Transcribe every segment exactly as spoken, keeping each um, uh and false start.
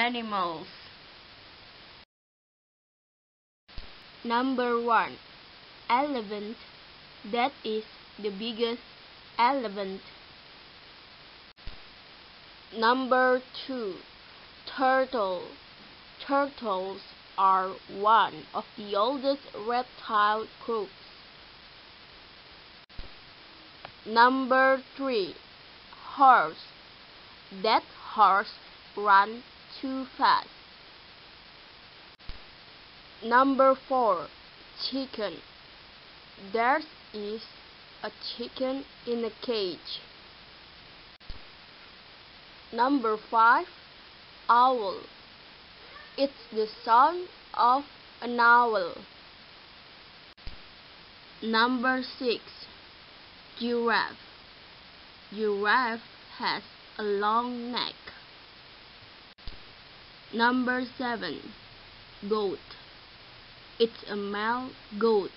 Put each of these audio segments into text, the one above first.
animals. Number one. Elephant. That is the biggest elephant. Number two. Turtle. Turtles are one of the oldest reptile groups. Number three. Horse. That horse runs too fast. Number four. Chicken. There is a chicken in a cage. Number five. Owl. It's the sound of an owl. Number six. Giraffe. Giraffe has a long neck. Number seven. Goat. It's a male goat.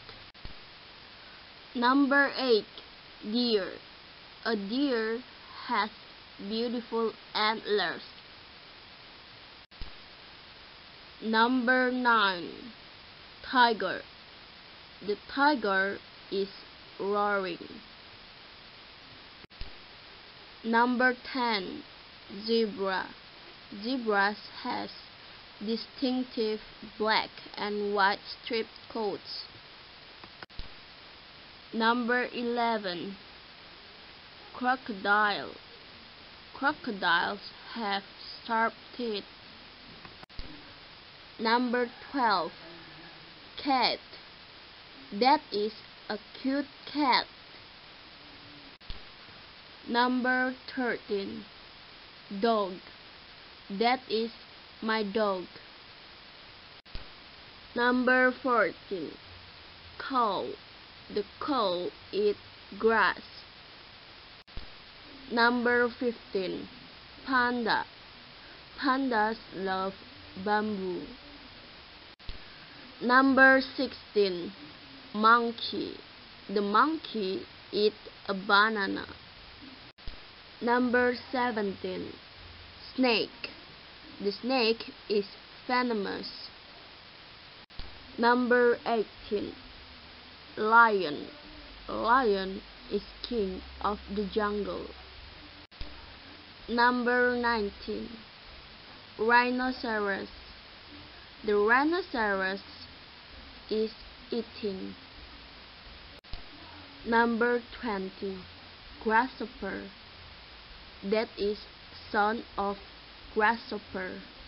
Number eight. Deer. A deer has beautiful antlers. Number nine. Tiger. The tiger is roaring. Number ten. Zebra. Zebras has distinctive black and white striped coats. Number eleven. Crocodile. Crocodiles have sharp teeth. Number twelve. Cat. That is a cute cat. Number thirteen. Dog. That is my dog. Number fourteen. Cow. The cow eats grass. Number fifteen. Panda. Pandas love bamboo. Number sixteen. Monkey. The monkey eats a banana. Number seventeen. Snake. The snake is venomous. Number eighteen. Lion. Lion is king of the jungle. Number nineteen. Rhinoceros. The rhinoceros is eating. Number twenty. Grasshopper. That is son of grasshopper.